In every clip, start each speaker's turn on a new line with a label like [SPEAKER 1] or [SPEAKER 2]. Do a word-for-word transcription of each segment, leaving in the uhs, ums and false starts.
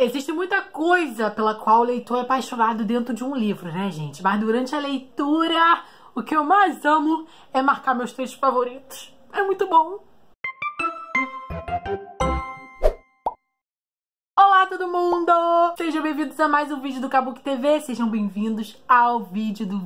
[SPEAKER 1] Existe muita coisa pela qual o leitor é apaixonado dentro de um livro, né, gente? Mas durante a leitura, o que eu mais amo é marcar meus trechos favoritos. É muito bom. Olá, todo mundo! Sejam bem-vindos a mais um vídeo do Kabuki T V. Sejam bem-vindos ao vídeo do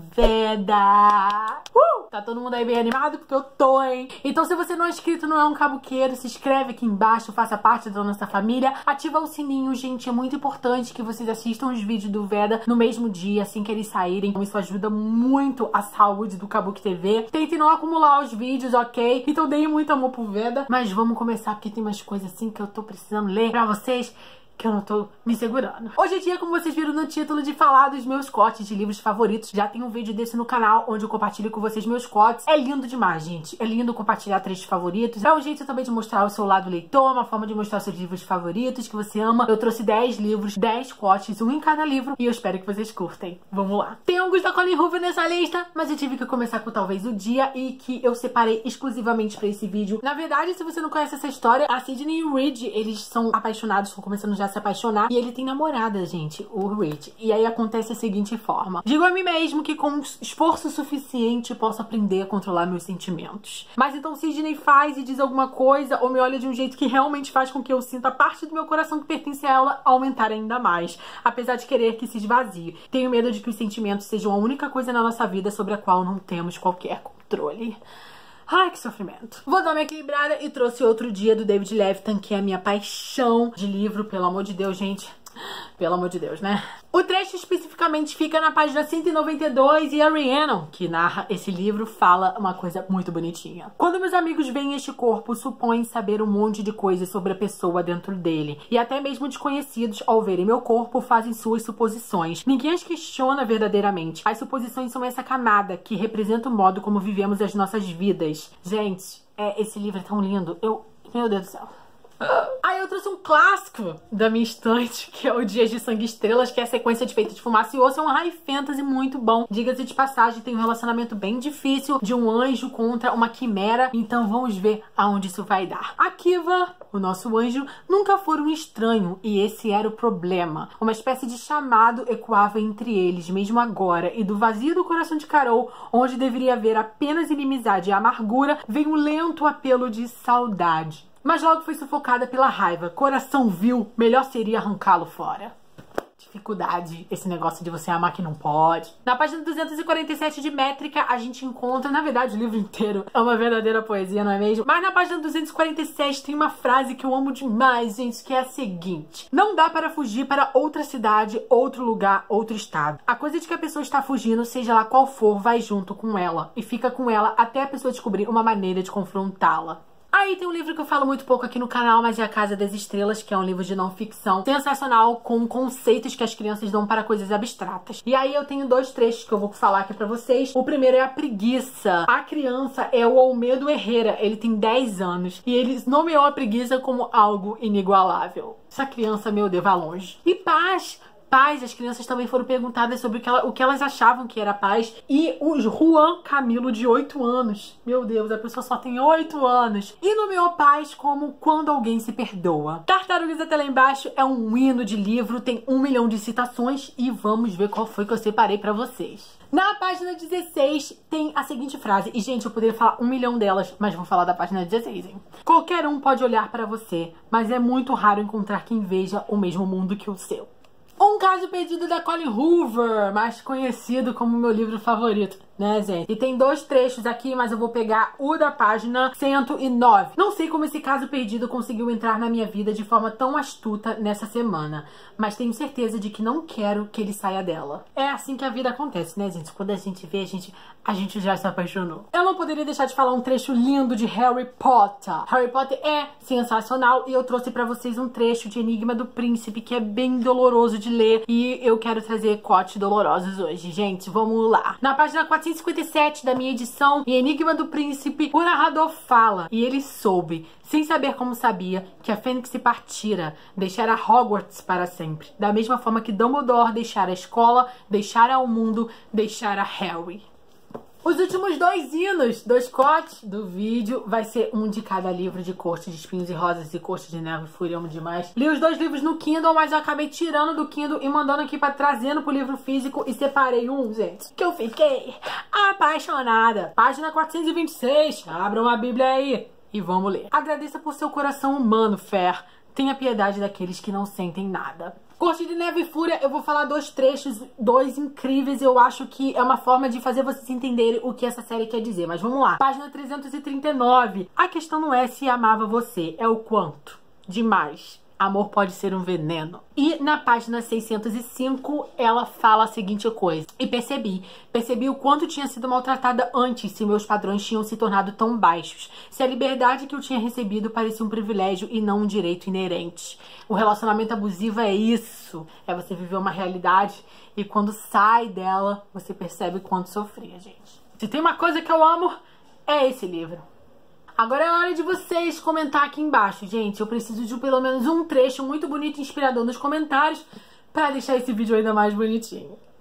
[SPEAKER 1] Veda. Uh! Tá todo mundo aí bem animado? Porque eu tô, hein? Então, se você não é inscrito, não é um kabuqueiro, se inscreve aqui embaixo, faça parte da nossa família. Ativa o sininho, gente. É muito importante que vocês assistam os vídeos do Veda no mesmo dia, assim que eles saírem. Isso ajuda muito a saúde do Kabuki T V. Tentem não acumular os vídeos, ok? Então, deem muito amor pro Veda. Mas vamos começar, porque tem umas coisas assim que eu tô precisando ler pra vocês, que eu não tô me segurando. Hoje é dia, como vocês viram no título, de falar dos meus cotes de livros favoritos. Já tem um vídeo desse no canal, onde eu compartilho com vocês meus cotes. É lindo demais, gente. É lindo compartilhar trechos favoritos. É um jeito também de mostrar o seu lado leitor, uma forma de mostrar os seus livros favoritos, que você ama. Eu trouxe dez livros, dez cotes, um em cada livro, e eu espero que vocês curtem. Vamos lá. Tem alguns da Colleen Hoover nessa lista, mas eu tive que começar com talvez o dia, e que eu separei exclusivamente pra esse vídeo. Na verdade, se você não conhece essa história, a Sydney e o Reed, eles são apaixonados, estão começando já a se apaixonar, e ele tem namorada, gente, o Reed. E aí acontece a seguinte forma: digo a mim mesmo que com esforço suficiente posso aprender a controlar meus sentimentos. Mas então Sydney faz e diz alguma coisa, ou me olha de um jeito que realmente faz com que eu sinta a parte do meu coração que pertence a ela aumentar ainda mais, apesar de querer que se esvazie. Tenho medo de que os sentimentos sejam a única coisa na nossa vida sobre a qual não temos qualquer controle. Ai, que sofrimento. Vou dar uma equilibrada e trouxe Outro Dia, do David Levitan, que é a minha paixão de livro, pelo amor de Deus, gente. Pelo amor de Deus, né? O trecho especificamente fica na página cento e noventa e dois, e a Rhiannon, que narra esse livro, fala uma coisa muito bonitinha. Quando meus amigos veem este corpo, supõem saber um monte de coisas sobre a pessoa dentro dele. E até mesmo desconhecidos, ao verem meu corpo, fazem suas suposições. Ninguém as questiona verdadeiramente. As suposições são essa camada que representa o modo como vivemos as nossas vidas. Gente, é, esse livro é tão lindo. Eu... Meu Deus do céu. Aí eu trouxe um clássico da minha estante, que é o Dias de Sangue e Estrelas, que é a sequência de Feito de Fumaça e Osso. É um high fantasy muito bom. Diga-se de passagem, tem um relacionamento bem difícil de um anjo contra uma quimera. Então vamos ver aonde isso vai dar. A Kiva, o nosso anjo, nunca foi um estranho, e esse era o problema. Uma espécie de chamado ecoava entre eles, mesmo agora, e do vazio do coração de Carol, onde deveria haver apenas inimizade e amargura, veio um lento apelo de saudade. Mas logo foi sufocada pela raiva. Coração vil, melhor seria arrancá-lo fora. Dificuldade, esse negócio de você amar que não pode. Na página duzentos e quarenta e sete de Métrica, a gente encontra, na verdade, o livro inteiro é uma verdadeira poesia, não é mesmo? Mas na página duzentos e quarenta e sete tem uma frase que eu amo demais, gente, que é a seguinte: não dá para fugir para outra cidade, outro lugar, outro estado. A coisa de que a pessoa está fugindo, seja lá qual for, vai junto com ela e fica com ela até a pessoa descobrir uma maneira de confrontá-la. Aí tem um livro que eu falo muito pouco aqui no canal, mas é A Casa das Estrelas, que é um livro de não ficção sensacional, com conceitos que as crianças dão para coisas abstratas. E aí eu tenho dois trechos que eu vou falar aqui pra vocês. O primeiro é a preguiça. A criança é o Almedo Herrera, ele tem dez anos, e ele nomeou a preguiça como algo inigualável. Essa criança, meu Deus, vai longe. E paz. Paz, as crianças também foram perguntadas sobre o que, ela, o que elas achavam que era paz. E o Juan Camilo, de oito anos. Meu Deus, a pessoa só tem oito anos. E nomeou paz como Quando Alguém Se Perdoa. Tartarugas Até Lá Embaixo é um hino de livro, tem um milhão de citações. E vamos ver qual foi que eu separei pra vocês. Na página dezesseis tem a seguinte frase. E, gente, eu poderia falar um milhão delas, mas vou falar da página dezesseis, hein? Qualquer um pode olhar pra você, mas é muito raro encontrar quem veja o mesmo mundo que o seu. Um Caso Perdido, da Colleen Hoover, mais conhecido como meu livro favorito, né, gente? E tem dois trechos aqui, mas eu vou pegar o da página cento e nove. Não sei como esse caso perdido conseguiu entrar na minha vida de forma tão astuta nessa semana, mas tenho certeza de que não quero que ele saia dela. É assim que a vida acontece, né, gente? Quando a gente vê, a gente, a gente já se apaixonou. Eu não poderia deixar de falar um trecho lindo de Harry Potter. Harry Potter é sensacional, e eu trouxe pra vocês um trecho de Enigma do Príncipe, que é bem doloroso de ler, e eu quero trazer cotes dolorosos hoje, gente. Vamos lá. Na página quatrocentos e cinquenta e sete da minha edição, em Enigma do Príncipe, o narrador fala: e ele soube, sem saber como sabia, que a Fênix se partira, deixara Hogwarts para sempre, da mesma forma que Dumbledore deixara a escola, deixara o mundo, deixara Harry. Os últimos dois hinos, dois cortes do vídeo, vai ser um de cada livro de Corte de Espinhos e Rosas e Corte de Neve e Fúria, amo demais. Li os dois livros no Kindle, mas eu acabei tirando do Kindle e mandando aqui pra trazendo pro livro físico e separei um, gente, que eu fiquei apaixonada. Página quatrocentos e vinte e seis, abram a Bíblia aí e vamos ler. Agradeça por seu coração humano, Fer. Tenha piedade daqueles que não sentem nada. Corte de Neve e Fúria, eu vou falar dois trechos, dois incríveis. Eu acho que é uma forma de fazer vocês entenderem o que essa série quer dizer. Mas vamos lá. Página trezentos e trinta e nove. A questão não é se amava você, é o quanto. Demais. Amor pode ser um veneno. E na página seiscentos e cinco, ela fala a seguinte coisa. E percebi. Percebi o quanto tinha sido maltratada antes, se meus padrões tinham se tornado tão baixos. Se a liberdade que eu tinha recebido parecia um privilégio e não um direito inerente. O relacionamento abusivo é isso. É você viver uma realidade e quando sai dela, você percebe quanto sofria, gente. Se tem uma coisa que eu amo, é esse livro. Agora é hora de vocês comentar aqui embaixo, gente. Eu preciso de pelo menos um trecho muito bonito e inspirador nos comentários pra deixar esse vídeo ainda mais bonitinho.